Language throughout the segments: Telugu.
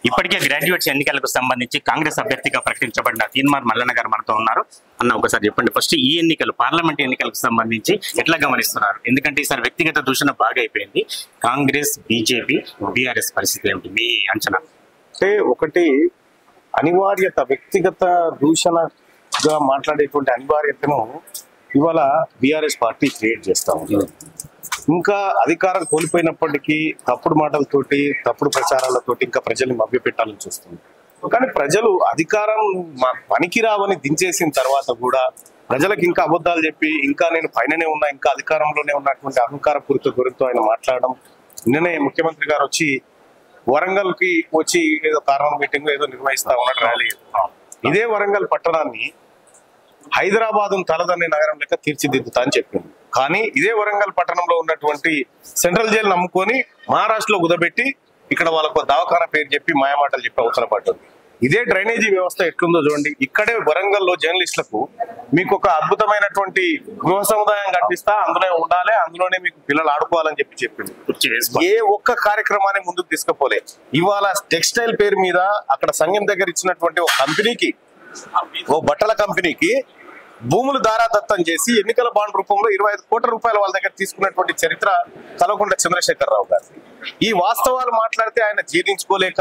ఇప్పటికే గ్రాడ్యుయేట్స్ ఎన్నికలకు సంబంధించి కాంగ్రెస్ అభ్యర్థిగా ప్రకటించబడిన తీన్మార్ మల్లన్న గారు మనతో ఉన్నారు. అన్న ఒకసారి చెప్పండి, ఫస్ట్ ఈ ఎన్నికలు పార్లమెంట్ ఎన్నికలకు సంబంధించి ఎట్లా గమనిస్తున్నారు? ఎందుకంటే ఈసారి వ్యక్తిగత దూషణ బాగా అయిపోయింది. కాంగ్రెస్, బీజేపీ, బీఆర్ఎస్ పరిస్థితి ఏమిటి మీ అంచనా? అంటే ఒకటి అనివార్యత, వ్యక్తిగత దూషణగా మాట్లాడేటువంటి అనివార్యతను ఇవాళ బీఆర్ఎస్ పార్టీ క్రియేట్ చేస్తా ఉంది. ఇంకా అధికారం కోల్పోయినప్పటికీ తప్పుడు మాటలతోటి, తప్పుడు ప్రచారాలతోటి ఇంకా ప్రజల్ని మభ్యపెట్టాలని చూస్తుంది. కానీ ప్రజలు అధికారం పనికిరావని దించేసిన తర్వాత కూడా ప్రజలకు ఇంకా అబద్ధాలు చెప్పి ఇంకా నేను పైననే ఉన్నా, ఇంకా అధికారంలోనే ఉన్నటువంటి అహంకారపూరిత గురితో ఆయన మాట్లాడడం. నిన్ననే ముఖ్యమంత్రి గారు వచ్చి వరంగల్ కి వచ్చి ఏదో కార్నర్ మీటింగ్ ఏదో నిర్వహిస్తా ఉన్నాడు ర్యాలీ. ఇదే వరంగల్ పట్టణాన్ని హైదరాబాద్ తలదన్నే నగరం లెక్క తీర్చిదిద్దుతా అని చెప్పింది. కానీ ఇదే వరంగల్ పట్టణంలో ఉన్నటువంటి సెంట్రల్ జైలు నమ్ముకొని మహారాష్ట్రలో కుదబెట్టి ఇక్కడ వాళ్ళకు దవాఖానా పేరు చెప్పి మాయమాటలు చెప్పి అవసరం పడ్డది. ఇదే డ్రైనేజీ వ్యవస్థ ఎట్లుందో చూడండి. ఇక్కడే వరంగల్లో జర్నలిస్టులకు మీకు ఒక అద్భుతమైనటువంటి గృహ సముదాయం కట్టిస్తా, అందులో ఉండాలి, అందులోనే మీకు పిల్లలు ఆడుకోవాలని చెప్పింది. ఏ ఒక్క కార్యక్రమాన్ని ముందుకు తీసుకుపోలే. ఇవాళ టెక్స్టైల్ పేరు మీద అక్కడ సంఘం దగ్గర ఇచ్చినటువంటి ఒక కంపెనీకి, ఓ బట్టల కంపెనీకి భూములు దారాదత్తం చేసి ఎన్నికల బాండ్ రూపంలో 25 కోట్ల రూపాయలు వాళ్ళ దగ్గర తీసుకున్నటువంటి చరిత్ర కల్వకుంట్ల చంద్రశేఖరరావు గారు. ఈ వాస్తవాలు మాట్లాడితే ఆయన జీర్ణించుకోలేక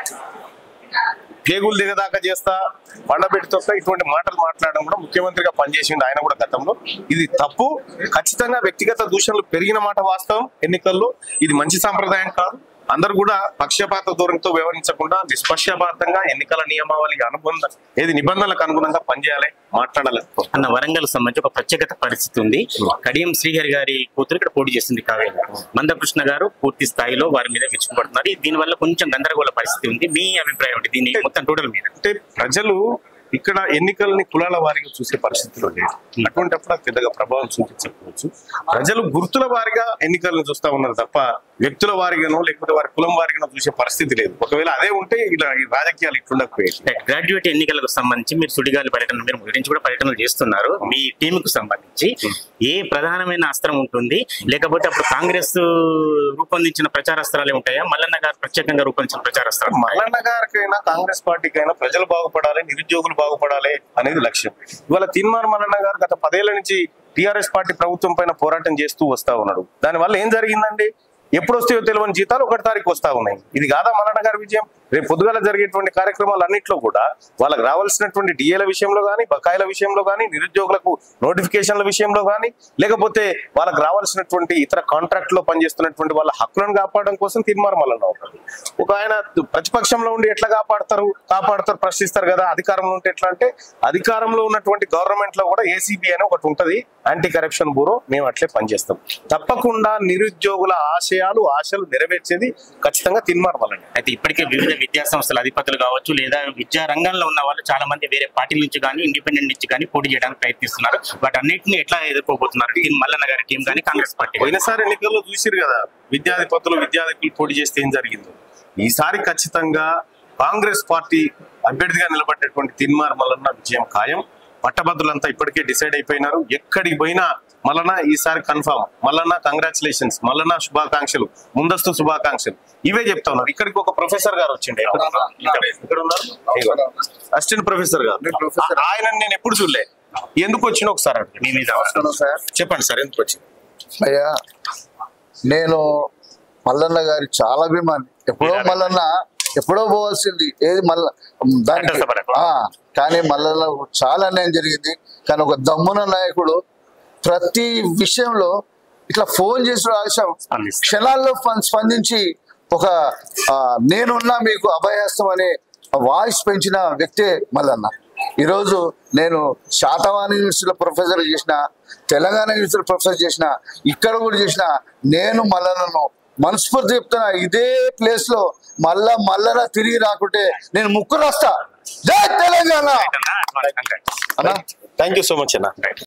పేగులు దిగదాకా చేస్తా, పండబెట్టితో ఇటువంటి మాటలు మాట్లాడడం కూడా ముఖ్యమంత్రిగా పనిచేసింది ఆయన కూడా గతంలో. ఇది తప్పు. ఖచ్చితంగా వ్యక్తిగత దూషణలు పెరిగిన మాట వాస్తవం ఎన్నికల్లో. ఇది మంచి సాంప్రదాయం కాదు. అందరూ కూడా పక్షపాత ధోరణితో వ్యవహరించకుండా నిష్పక్షపాతంగా ఎన్నికల నియమావళికి నిబంధనలకు అనుగుణంగా పనిచేయాలి, మాట్లాడాలి. అన్న వరంగల్ సంబంధించి ఒక ప్రత్యేకత పరిస్థితి ఉంది. కడియం శ్రీహరి గారి కూతురు ఇక్కడ పోటీ చేసింది కావేరి. మందకృష్ణ గారు పూర్తి స్థాయిలో వారి మీద విరుచుకుపడుతున్నారు. దీనివల్ల కొంచెం గందరగోళ పరిస్థితి ఉంది. మీ అభిప్రాయం ఏంటి దీన్ని మొత్తం టోటల్ మీద? అంటే ప్రజలు ఇక్కడ ఎన్నికల్ని కులాల వారిగా చూసే పరిస్థితిలో లేదు. అటువంటిప్పుడు పెద్దగా ప్రభావం చూపించకపోవచ్చు. ప్రజలు గుర్తుల వారిగా ఎన్నికలను చూస్తా ఉన్నారు తప్ప వ్యక్తుల వారిగానో లేకపోతే వారి కులం వారిగానో చూసే పరిస్థితి లేదు. ఒకవేళ అదే ఉంటే ఇలా రాజకీయాలు ఇట్లుండకపోయాయి. గ్రాడ్యుయేట్ ఎన్నికలకు సంబంధించి మీరు సుడిగాలి పర్యటన, మీరు గురించి కూడా పర్యటనలు చేస్తున్నారు. మీ టీమ్ కు సంబంధించి ఏ ప్రధానమైన అస్త్రం ఉంటుంది? లేకపోతే అప్పుడు కాంగ్రెస్ రూపొందించిన ప్రచారాస్త్రాలే ఉంటాయా? మల్లన్న గారు ప్రత్యేకంగా రూపొందించిన ప్రచారాస్త్రాలు? మల్లన్న గారికైనా కాంగ్రెస్ పార్టీకైనా ప్రజలు బాగుపడాలి, నిరుద్యోగులు బాగుపడాలి అనేది లక్ష్యం. ఇవాళ తీన్మార్ మల్లన్న గారు గత 10 ఏళ్ల నుంచి టీఆర్ఎస్ పార్టీ ప్రభుత్వం పైన పోరాటం చేస్తూ వస్తా ఉన్నాడు. దానివల్ల ఏం జరిగిందండి? ఎప్పుడు వస్తాయో తెలియని జీతాలు 1 తారీఖు వస్తా ఉన్నాయి. ఇది కాదా మల్లన్న గారి విజయం? రేపు పొద్దుగాల జరిగేటువంటి కార్యక్రమాలు అన్నింటిలో కూడా వాళ్ళకి రావాల్సినటువంటి డిఏల విషయంలో కానీ, బకాయిల విషయంలో కానీ, నిరుద్యోగులకు నోటిఫికేషన్ల విషయంలో కానీ, లేకపోతే వాళ్ళకి రావాల్సినటువంటి ఇతర కాంట్రాక్ట్ లో పనిచేస్తున్నటువంటి వాళ్ళ హక్కులను కాపాడడం కోసం తీన్మార్ మల్లన్న అవుతారు. ఒక ఆయన ప్రతిపక్షంలో ఉండి ఎట్లా కాపాడతారు ప్రశ్నిస్తారు కదా. అధికారంలో ఉంటే ఎట్లా అంటే, అధికారంలో ఉన్నటువంటి గవర్నమెంట్ లో కూడా ఏసీబీ అని ఒకటి ఉంటది, యాంటీ కరప్షన్ బ్యూరో. మేము అట్లే పనిచేస్తాం. తప్పకుండా నిరుద్యోగుల ఆశలు నెరవేర్చేది ఖచ్చితంగా తీన్మార్ మల్లన్న. అయితే ఇప్పటికే వివిధ విద్యా సంస్థల అధిపతులు కావచ్చు, లేదా విద్యా రంగంలో ఉన్న వాళ్ళు చాలా మంది వేరే పార్టీల నుంచి కానీ, ఇండిపెండెంట్ నుంచి కానీ పోటీ చేయడానికి ప్రయత్నిస్తున్నారు. వాటి అన్నింటినీ ఎట్లా ఎదుర్కోబోతున్నారు మల్లన్న గారి టీం కానీ, కాంగ్రెస్ పార్టీ? పోయినసారి ఎన్నికల్లో చూసిరు కదా, విద్యాధిపతులు పోటీ చేస్తే ఏం జరిగిందో. ఈసారి ఖచ్చితంగా కాంగ్రెస్ పార్టీ అభ్యర్థిగా నిలబడ్డటువంటి తీన్మార్ మల్లన్న విజయం ఖాయం. పట్టభద్రులంతా ఇప్పటికే డిసైడ్ అయిపోయినారు. ఎక్కడికి పోయినా మల్లన్న ఈసారి కన్ఫర్మ్. మల్లన్న కంగ్రాచులేషన్స్, మల్లన్న శుభాకాంక్షలు, ముందస్తు శుభాకాంక్షలు, ఇవే చెప్తా ఉన్నారు. ఇక్కడికి ఒక ప్రొఫెసర్ గారు వచ్చిండే, ఇక్కడ ఉన్నారు, అసిస్టెంట్ ప్రొఫెసర్ గారు. ఆయన నేను ఎప్పుడు చూడలే. ఎందుకు వచ్చినా ఒకసారి చెప్పండి సార్, ఎందుకు వచ్చింది? అయ్యా, నేను మల్లన్న గారి చాలా అభిమాని. ఎప్పుడో పోవాల్సింది ఏది మళ్ళా దానికి. కానీ మల్లన్న చాలా అన్యాయం జరిగింది. కానీ ఒక దమ్మున నాయకుడు ప్రతి విషయంలో ఇట్లా ఫోన్ చేసిన ఆశం క్షణాల్లో స్పందించి ఒక నేనున్నా మీకు అభయహస్తం అనే వాయిస్ పెంచిన వ్యక్తే మల్లన్న. ఈరోజు నేను శాతవాహన యూనివర్సిటీలో ప్రొఫెసర్ చేసిన, తెలంగాణ యూనివర్సిటీలో ప్రొఫెసర్ చేసిన, ఇక్కడ కూడా చేసిన నేను మల్లన్నను మనస్ఫూర్తి చెప్తున్నా. ఇదే ప్లేస్ లో మల్లన్న తిరిగి రాకుంటే నేను ముక్కు రాస్తా. జై Telangana. Thank you so much అన్న.